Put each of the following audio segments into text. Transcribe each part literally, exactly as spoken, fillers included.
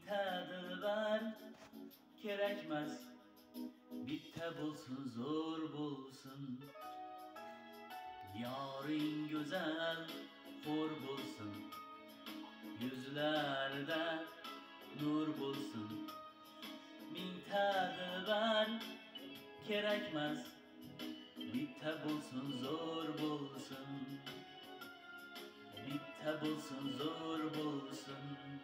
Bitta dilbar kerakmas, bitta bo'lsin, zo'r bo'lsin. Yoring go'zal, xo'r bo'lsin, yuzlarda nur bo'lsin. Mingta dilbar kerakmas, bitta bo'lsin, zo'r bo'lsin. Bitta bo'lsin, zo'r bo'lsin.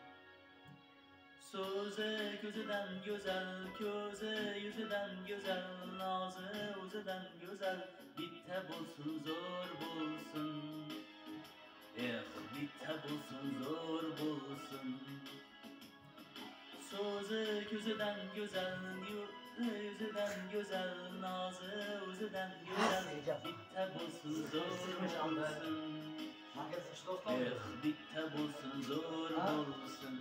So'zi ko'zidan go'zal, ko'zi yuzidan go'zal, nozi o'zidan go'zal. Bitta bo'lsin, zo'r bo'lsin. Eh, bitta bo'lsin, zo'r bo'lsin. So'zi ko'zidan go'zal, yuzidan go'zal, nozi o'zidan go'zal. Bitta bo'lsin, zo'r bo'lsin. Eh, bitta bo'lsin, zo'r bo'lsin.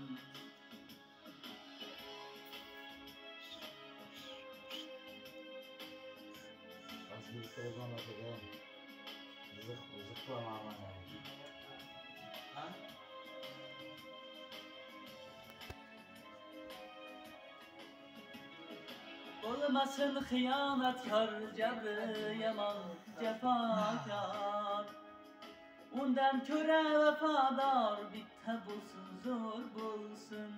Asli so'zdan o'qigan ziq ziq qilaman yani. Ha? Bo'lmasin xiyonatkor, jabri yomon, jafokor. Undan ko'ra vafodor, bitta bo'lsin, zo'r bo'lsin.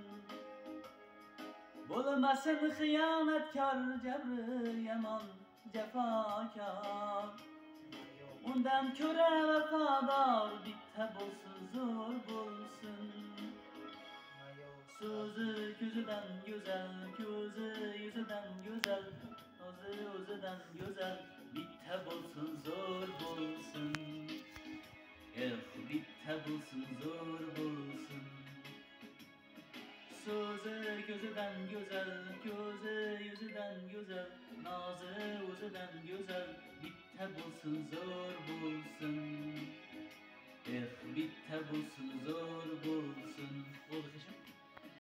Bo'lmasin xiyonatkor, jabri yomon, jafokor. Undan ko'ra vafodor, bitta bo'lsin, zo'r bo'lsin. So'zi ko'zidan go'zal, ko'zi yuzidan go'zal, o'zi o'zidan go'zal. Bitta bo'lsin, zo'r bo'lsin. Eh, bitta bo'lsin, zo'r bo'lsin. So'zi ko'zidan go'zal, ko'zi yuzidan go'zal, nozi o'zidan go'zal. Bitta bo'lsin, zo'r bo'lsin. Eh, bitta bo'lsin, zo'r bo'lsin.